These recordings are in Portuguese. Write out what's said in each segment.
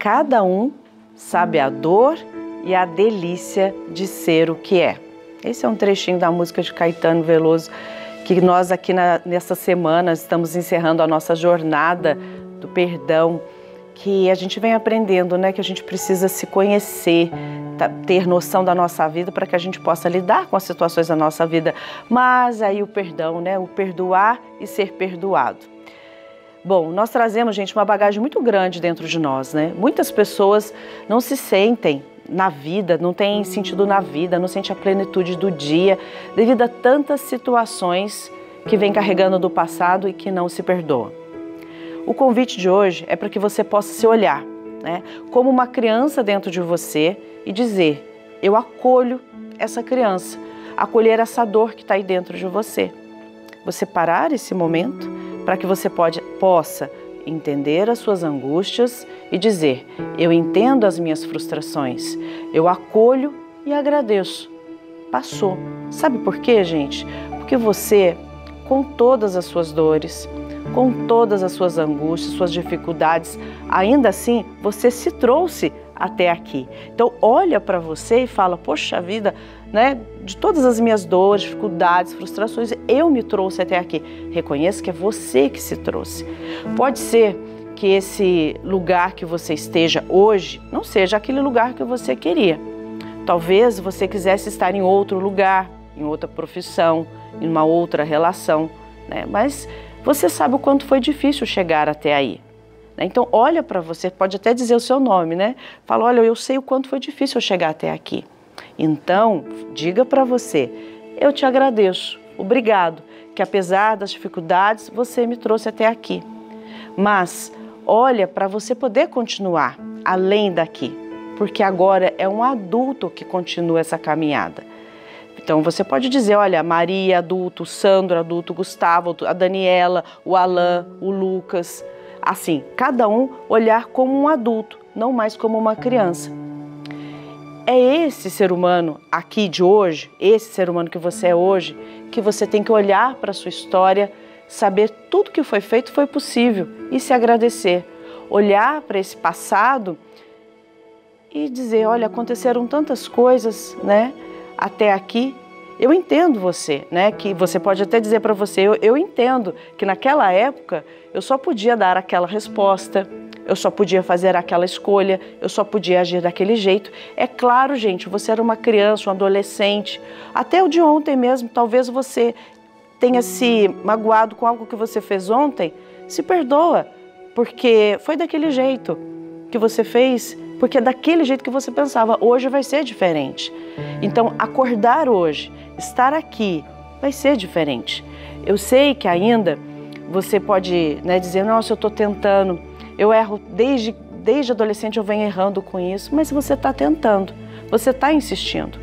cada um sabe a dor e a delícia de ser o que é. Esse é um trechinho da música de Caetano Veloso, que nós aqui nessa semana estamos encerrando a nossa jornada do perdão, que a gente vem aprendendo, né, que a gente precisa se conhecer, ter noção da nossa vida para que a gente possa lidar com as situações da nossa vida. Mas aí o perdão, né, o perdoar e ser perdoado. Bom, nós trazemos, gente, uma bagagem muito grande dentro de nós, né? Muitas pessoas não se sentem na vida, não têm sentido na vida, não sentem a plenitude do dia, devido a tantas situações que vem carregando do passado e que não se perdoam. O convite de hoje é para que você possa se olhar, né, como uma criança dentro de você e dizer: eu acolho essa criança, acolher essa dor que está aí dentro de você. Você parar esse momento para que você possa entender as suas angústias e dizer: eu entendo as minhas frustrações, eu acolho e agradeço. Passou. Sabe por quê, gente? Porque você, com todas as suas dores, com todas as suas angústias, suas dificuldades, ainda assim você se trouxe até aqui. Então olha para você e fala: poxa vida, né, de todas as minhas dores, dificuldades, frustrações, eu me trouxe até aqui. Reconheça que é você que se trouxe. Pode ser que esse lugar que você esteja hoje não seja aquele lugar que você queria. Talvez você quisesse estar em outro lugar, em outra profissão, em uma outra relação, né? Mas você sabe o quanto foi difícil chegar até aí. Então olha para você, pode até dizer o seu nome, né? Fala: olha, eu sei o quanto foi difícil eu chegar até aqui. Então diga para você: eu te agradeço, obrigado, que apesar das dificuldades você me trouxe até aqui. Mas olha para você poder continuar além daqui, porque agora é um adulto que continua essa caminhada. Então você pode dizer: olha, Maria adulto, Sandro adulto, Gustavo, a Daniela, o Alan, o Lucas. Assim, cada um olhar como um adulto, não mais como uma criança. É esse ser humano aqui de hoje, esse ser humano que você é hoje, que você tem que olhar para a sua história, saber tudo que foi feito foi possível e se agradecer. Olhar para esse passado e dizer: olha, aconteceram tantas coisas, né, até aqui. Eu entendo você, né, que você pode até dizer para você: eu entendo que naquela época eu só podia dar aquela resposta, eu só podia fazer aquela escolha, eu só podia agir daquele jeito. É claro, gente, você era uma criança, um adolescente, até o de ontem mesmo, talvez você tenha se magoado com algo que você fez ontem. Se perdoa, porque foi daquele jeito que você fez, porque é daquele jeito que você pensava. Hoje vai ser diferente. Então, acordar hoje, estar aqui, vai ser diferente. Eu sei que ainda você pode, né, dizer: nossa, eu estou tentando, eu erro desde adolescente, eu venho errando com isso. Mas você está tentando, você está insistindo.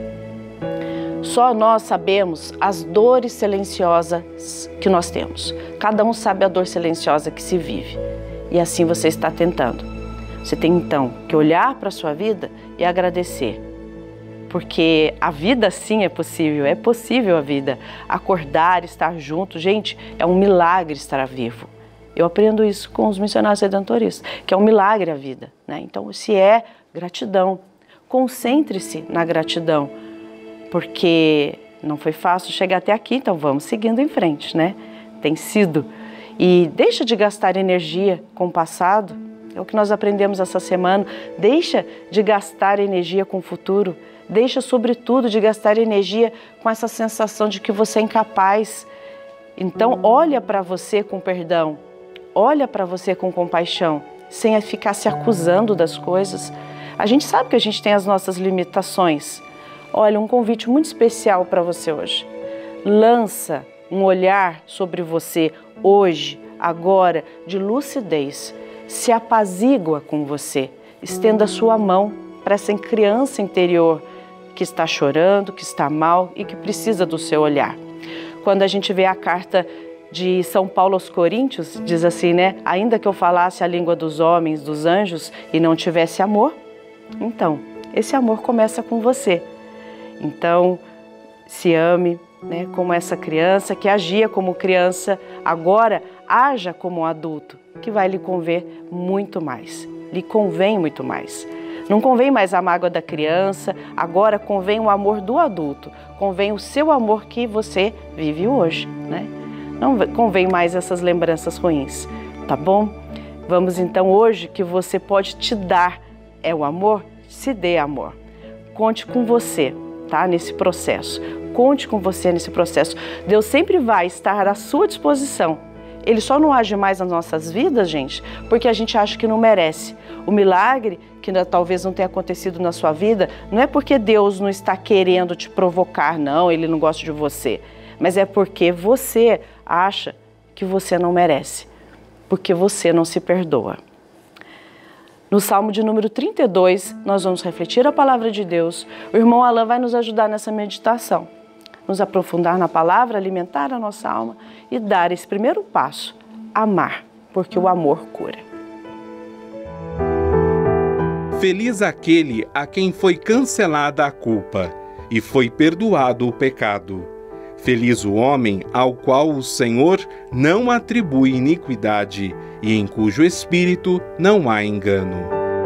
Só nós sabemos as dores silenciosas que nós temos. Cada um sabe a dor silenciosa que se vive. E assim você está tentando. Você tem então que olhar para a sua vida e agradecer. Porque a vida sim é possível a vida. Acordar, estar junto, gente, é um milagre estar vivo. Eu aprendo isso com os missionários redentoristas, que é um milagre a vida, né? Então, se é gratidão, concentre-se na gratidão, porque não foi fácil chegar até aqui, então vamos seguindo em frente, né? Tem sido. E deixa de gastar energia com o passado, é o que nós aprendemos essa semana. Deixa de gastar energia com o futuro, deixa sobretudo de gastar energia com essa sensação de que você é incapaz. Então olha para você com perdão, olha para você com compaixão, sem ficar se acusando das coisas. A gente sabe que a gente tem as nossas limitações. Olha, um convite muito especial para você hoje. Lança um olhar sobre você hoje, agora, de lucidez. Se apazigua com você. Estenda a sua mão para essa criança interior que está chorando, que está mal e que precisa do seu olhar. Quando a gente vê a carta de São Paulo aos Coríntios, diz assim, né? Ainda que eu falasse a língua dos homens, dos anjos e não tivesse amor, então, esse amor começa com você. Então, se ame, né, como essa criança que agia como criança, agora haja como um adulto, que vai lhe conver muito mais. lhe convém muito mais. Não convém mais a mágoa da criança, agora convém o amor do adulto, convém o seu amor que você vive hoje, né? Não convém mais essas lembranças ruins, tá bom? Vamos então hoje que você pode te dar o amor, se dê amor. Conte com você, tá? Nesse processo. Conte com você nesse processo. Deus sempre vai estar à sua disposição. Ele só não age mais nas nossas vidas, gente, porque a gente acha que não merece. O milagre, que talvez não tenha acontecido na sua vida, não é porque Deus não está querendo te provocar, não, Ele não gosta de você. Mas é porque você acha que você não merece, porque você não se perdoa. No Salmo de número 32, nós vamos refletir a palavra de Deus. O irmão Alain vai nos ajudar nessa meditação, nos aprofundar na palavra, alimentar a nossa alma e dar esse primeiro passo, amar, porque o amor cura. Feliz aquele a quem foi cancelada a culpa e foi perdoado o pecado. Feliz o homem ao qual o Senhor não atribui iniquidade e em cujo espírito não há engano.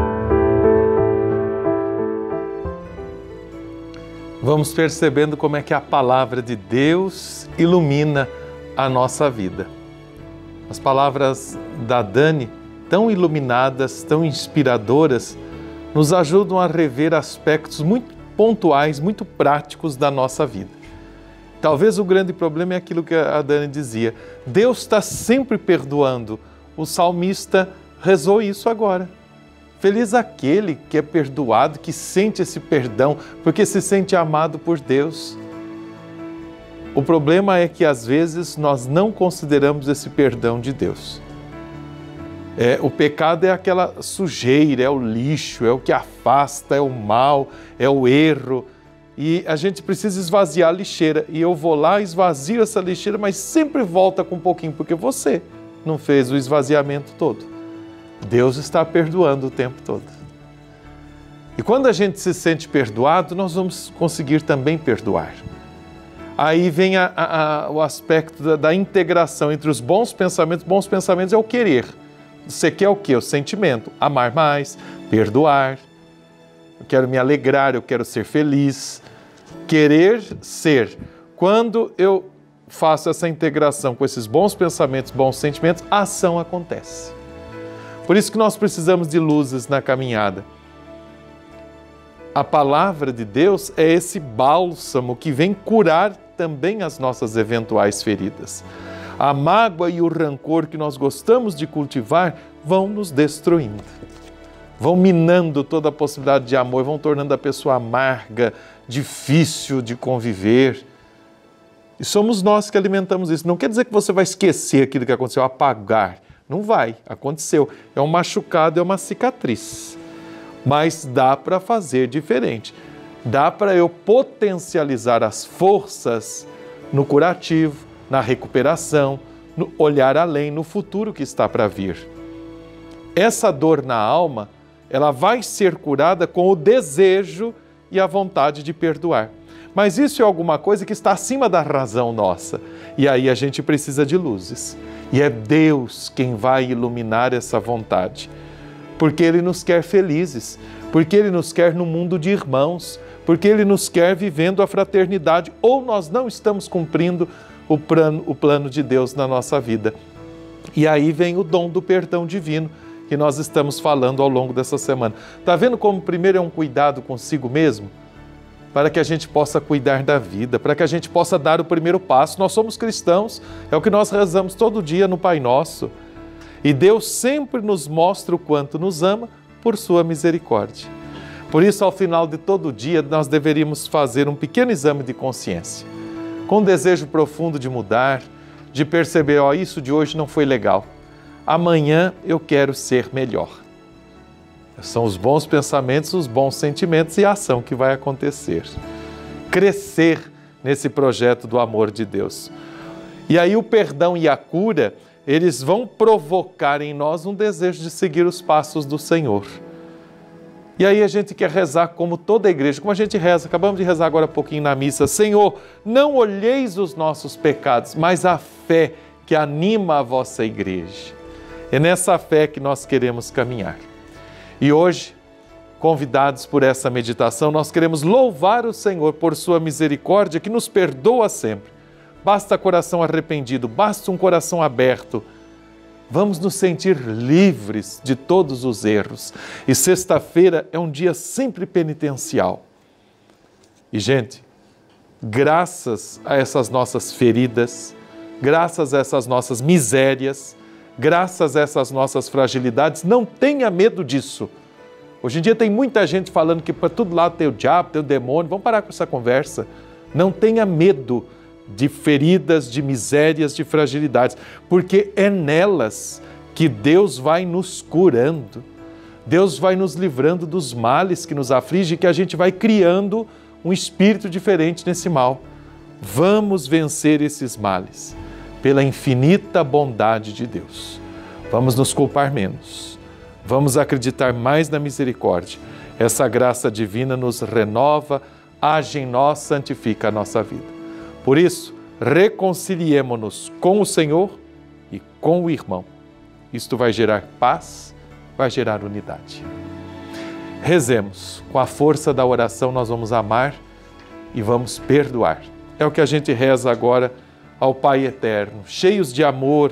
Vamos percebendo como é que a palavra de Deus ilumina a nossa vida. As palavras da Dani, tão iluminadas, tão inspiradoras, nos ajudam a rever aspectos muito pontuais, muito práticos da nossa vida. Talvez o grande problema é aquilo que a Dani dizia. Deus está sempre perdoando. O salmista rezou isso agora. Feliz aquele que é perdoado, que sente esse perdão, porque se sente amado por Deus. O problema é que às vezes nós não consideramos esse perdão de Deus. O pecado é aquela sujeira, é o lixo, é o que afasta, é o mal, é o erro. E a gente precisa esvaziar a lixeira. E eu vou lá, esvazio essa lixeira, mas sempre volta com um pouquinho, porque você não fez o esvaziamento todo. Deus está perdoando o tempo todo. E quando a gente se sente perdoado, nós vamos conseguir também perdoar. Aí vem o aspecto da integração entre os bons pensamentos. Bons pensamentos é o querer. Você quer o quê? O sentimento. Amar mais, perdoar. Eu quero me alegrar, eu quero ser feliz. Querer ser. Quando eu faço essa integração com esses bons pensamentos, bons sentimentos, a ação acontece. Por isso que nós precisamos de luzes na caminhada. A palavra de Deus é esse bálsamo que vem curar também as nossas eventuais feridas. A mágoa e o rancor que nós gostamos de cultivar vão nos destruindo. Vão minando toda a possibilidade de amor, vão tornando a pessoa amarga, difícil de conviver. E somos nós que alimentamos isso. Não quer dizer que você vai esquecer aquilo que aconteceu, apagar. Não vai, aconteceu. É um machucado, é uma cicatriz. Mas dá para fazer diferente. Dá para eu potencializar as forças no curativo, na recuperação, no olhar além, no futuro que está para vir. Essa dor na alma, ela vai ser curada com o desejo e a vontade de perdoar. Mas isso é alguma coisa que está acima da razão nossa. E aí a gente precisa de luzes. E é Deus quem vai iluminar essa vontade. Porque Ele nos quer felizes, porque Ele nos quer no mundo de irmãos, porque Ele nos quer vivendo a fraternidade, ou nós não estamos cumprindo o plano de Deus na nossa vida. E aí vem o dom do perdão divino, que nós estamos falando ao longo dessa semana. Está vendo como primeiro é um cuidado consigo mesmo? Para que a gente possa cuidar da vida, para que a gente possa dar o primeiro passo. Nós somos cristãos, é o que nós rezamos todo dia no Pai Nosso. E Deus sempre nos mostra o quanto nos ama por sua misericórdia. Por isso, ao final de todo dia, nós deveríamos fazer um pequeno exame de consciência, com um desejo profundo de mudar, de perceber, isso de hoje não foi legal. Amanhã eu quero ser melhor. São os bons pensamentos, os bons sentimentos e a ação que vai acontecer. Crescer nesse projeto do amor de Deus. E aí o perdão e a cura, eles vão provocar em nós um desejo de seguir os passos do Senhor. E aí a gente quer rezar como toda a igreja, como a gente reza, acabamos de rezar agora há pouquinho na missa. Senhor, não olheis os nossos pecados, mas a fé que anima a vossa igreja. É nessa fé que nós queremos caminhar. E hoje, convidados por essa meditação, nós queremos louvar o Senhor por sua misericórdia que nos perdoa sempre. Basta coração arrependido, basta um coração aberto. Vamos nos sentir livres de todos os erros. E sexta-feira é um dia sempre penitencial. E, gente, graças a essas nossas feridas, graças a essas nossas misérias, graças a essas nossas fragilidades, não tenha medo disso. Hoje em dia tem muita gente falando que para todo lado tem o diabo, tem o demônio. Vamos parar com essa conversa. Não tenha medo de feridas, de misérias, de fragilidades, porque é nelas que Deus vai nos curando. Deus vai nos livrando dos males que nos afligem, que a gente vai criando um espírito diferente nesse mal. Vamos vencer esses males pela infinita bondade de Deus. Vamos nos culpar menos. Vamos acreditar mais na misericórdia. Essa graça divina nos renova, age em nós, santifica a nossa vida. Por isso, reconciliemo-nos com o Senhor e com o irmão. Isto vai gerar paz, vai gerar unidade. Rezemos. Com a força da oração nós vamos amar e vamos perdoar. É o que a gente reza agora ao Pai Eterno, cheios de amor,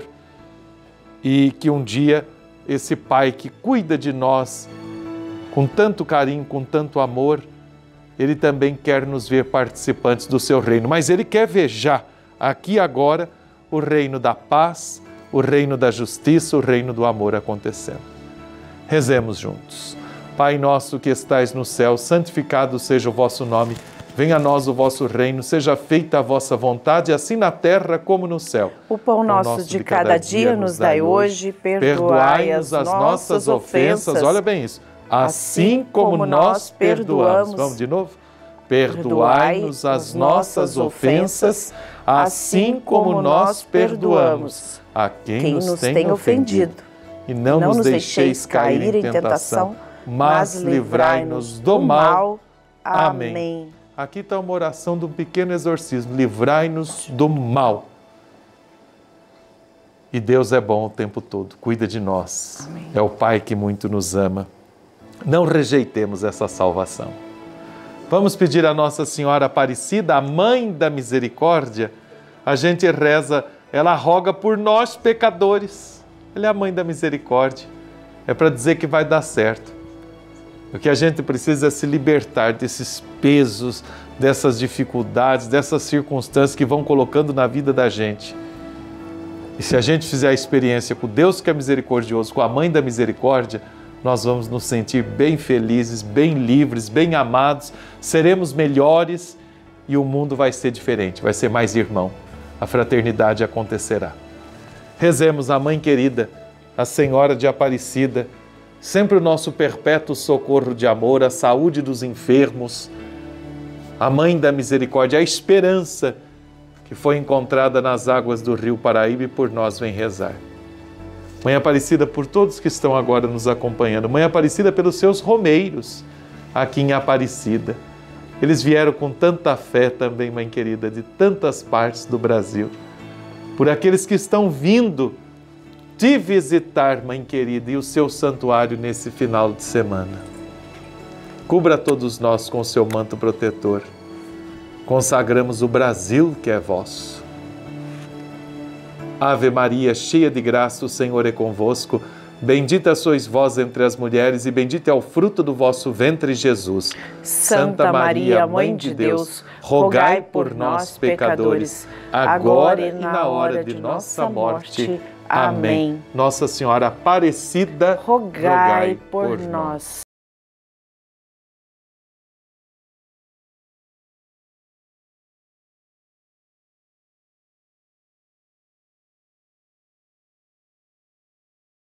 e que um dia esse Pai que cuida de nós com tanto carinho, com tanto amor, Ele também quer nos ver participantes do seu reino, mas Ele quer ver já, aqui agora, o reino da paz, o reino da justiça, o reino do amor acontecendo. Rezemos juntos. Pai nosso que estais no céu, santificado seja o vosso nome. Venha a nós o vosso reino, seja feita a vossa vontade, assim na terra como no céu. O pão nosso de cada dia nos dai hoje, perdoai-nos as nossas ofensas. Olha bem isso. Assim como nós perdoamos. Vamos de novo? Perdoai-nos as nossas ofensas, assim como nós perdoamos a quem nos tem ofendido. E não nos deixeis cair em tentação, mas livrai-nos do mal. Amém. Aqui está uma oração de um pequeno exorcismo. Livrai-nos do mal. E Deus é bom o tempo todo, cuida de nós. Amém. É o Pai que muito nos ama. Não rejeitemos essa salvação. Vamos pedir a Nossa Senhora Aparecida, a Mãe da Misericórdia. A gente reza, ela roga por nós pecadores. Ela é a Mãe da Misericórdia. É para dizer que vai dar certo. O que a gente precisa é se libertar desses pesos, dessas dificuldades, dessas circunstâncias que vão colocando na vida da gente. E se a gente fizer a experiência com Deus que é misericordioso, com a Mãe da Misericórdia, nós vamos nos sentir bem felizes, bem livres, bem amados, seremos melhores e o mundo vai ser diferente, vai ser mais irmão. A fraternidade acontecerá. Rezemos a Mãe querida, a Senhora de Aparecida, sempre o nosso perpétuo socorro de amor, a saúde dos enfermos, a Mãe da Misericórdia, a esperança que foi encontrada nas águas do rio Paraíba e por nós vem rezar. Mãe Aparecida, por todos que estão agora nos acompanhando, Mãe Aparecida pelos seus romeiros aqui em Aparecida. Eles vieram com tanta fé também, Mãe querida, de tantas partes do Brasil. Por aqueles que estão vindo te visitar, Mãe querida, e o seu santuário nesse final de semana. Cubra todos nós com o seu manto protetor. Consagramos o Brasil que é vosso. Ave Maria, cheia de graça, o Senhor é convosco. Bendita sois vós entre as mulheres e bendito é o fruto do vosso ventre, Jesus. Santa Maria, Mãe de Deus, rogai por nós, pecadores, agora e na hora de nossa morte. Amém. Nossa Senhora Aparecida, rogai por nós.